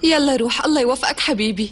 يلا روح، الله يوفقك حبيبي.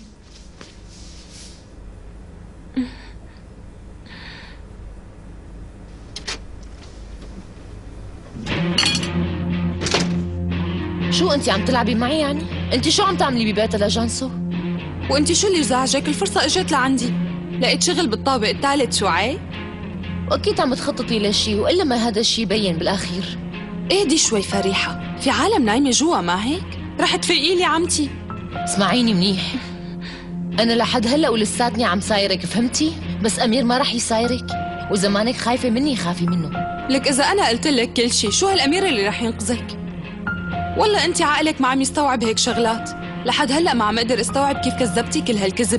شو انت عم تلعبي معي يعني؟ انت شو عم تعملي ببيت لجانسو؟ وانت شو اللي زعجك؟ الفرصة اجت لعندي، لقيت شغل بالطابق الثالث. شو عيب؟ واكيد عم تخططي لشي، والا ما هذا الشي يبين بالاخير. اهدي شوي فريحة، في عالم نايمة جوا ما هيك؟ رح تفيقي لي عمتي. اسمعيني منيح، انا لحد هلا ولساتني عم سايرك، فهمتي؟ بس امير ما رح يسايرك، واذا مانك خايفة مني خافي منه. لك اذا انا قلت لك كل شيء، شو هالامير اللي رح ينقذك؟ والله انت عقلك ما عم يستوعب هيك شغلات. لحد هلا ما عم اقدر استوعب كيف كذبتي كل هالكذب.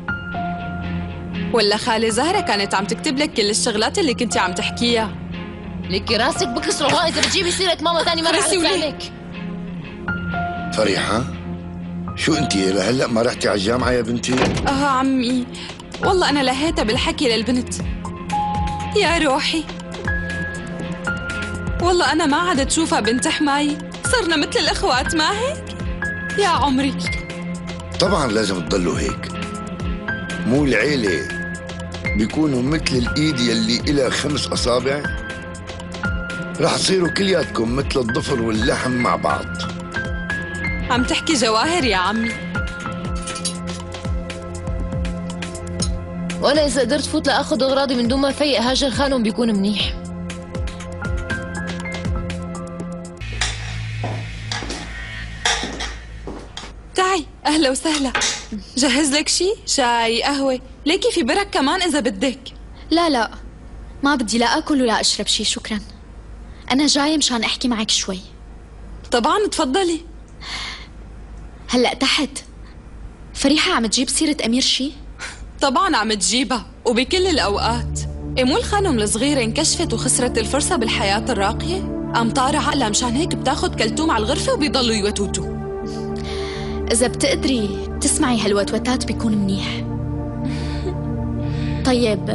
ولا خالة زهرة كانت عم تكتب لك كل الشغلات اللي كنتي عم تحكيها؟ لكي راسك بكسره هون اذا بتجيبي سيرة ماما ثاني مرة على لسانك. فريحة، شو انتي لهلا ما رحتي على الجامعة يا بنتي؟ عمي، والله انا لهيتها بالحكي للبنت. يا روحي، والله انا ما عاد تشوفها بنت حماي، صرنا مثل الاخوات ما هيك؟ يا عمري طبعا لازم تضلوا هيك، مو العيلة بيكونوا مثل الايد يلي إلها 5 أصابع، رح تصيروا كلياتكم مثل الضفر واللحم مع بعض. عم تحكي جواهر يا عمي. وانا اذا قدرت فوت لاخذ اغراضي من دون ما فيق هاجر خانم بيكون منيح. تعي، اهلا وسهلا. جهز لك شي؟ شاي، قهوة، ليكي في برك كمان اذا بدك. لا ما بدي لا اكل ولا اشرب شي، شكرا. انا جاي مشان احكي معك شوي. طبعا تفضلي. هلا تحت فريحة عم تجيب سيرة امير شي؟ طبعا عم تجيبها، وبكل الاوقات. مو الخانم الصغيرة انكشفت وخسرت الفرصة بالحياة الراقية؟ قام طار عقلها، مشان هيك بتاخد كلتوم على الغرفة وبيضلوا يوتوتوا. إذا بتقدري تسمعي هالوتوتات بيكون منيح. طيب،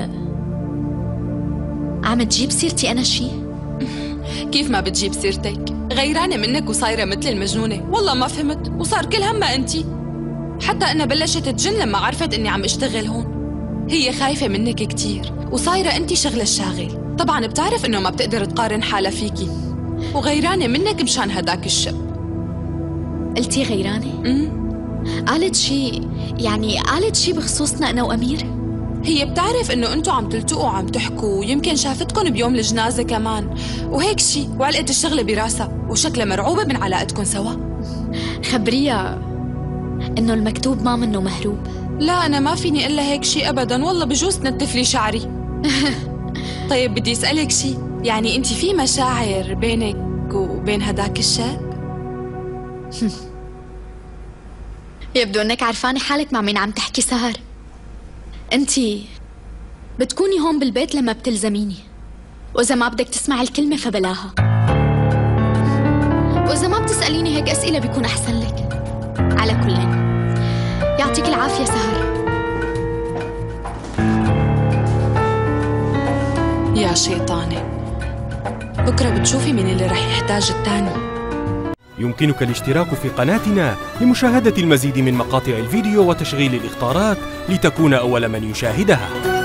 عم تجيب سيرتي أنا شي؟ كيف ما بتجيب سيرتك؟ غيرانة منك وصايرة مثل المجنونة. والله ما فهمت، وصار كل همها أنتي. حتى أنا بلشت تجن لما عرفت إني عم اشتغل هون. هي خايفة منك كتير، وصايرة أنتي شغلة الشاغل. طبعا بتعرف إنه ما بتقدر تقارن حالها فيكي، وغيرانة منك مشان هداك الشب. قلتي غيرانة؟ قالت شي، يعني قالت شي بخصوصنا أنا وأمير؟ هي بتعرف إنه أنتوا عم تلتقوا وعم تحكوا، ويمكن شافتكن بيوم الجنازة كمان وهيك شي، وعلقت الشغلة براسها، وشكلها مرعوبة من علاقتكن سوا. خبريها إنه المكتوب ما منه مهروب. لا، أنا ما فيني إلا هيك شي أبداً، والله بجوز تنتف لي شعري. طيب بدي أسألك شي، يعني أنت في مشاعر بينك وبين هداك الشاب؟ يبدو انك عرفانة حالك مع مين عم تحكي سهر. انتي بتكوني هون بالبيت لما بتلزميني، واذا ما بدك تسمع الكلمة فبلاها، واذا ما بتسأليني هيك اسئلة بيكون احسن لك. على كل يعطيك العافية سهر. يا شيطانة، بكرة بتشوفي مين اللي رح يحتاج التاني. يمكنك الاشتراك في قناتنا لمشاهدة المزيد من مقاطع الفيديو وتشغيل الإخطارات لتكون أول من يشاهدها.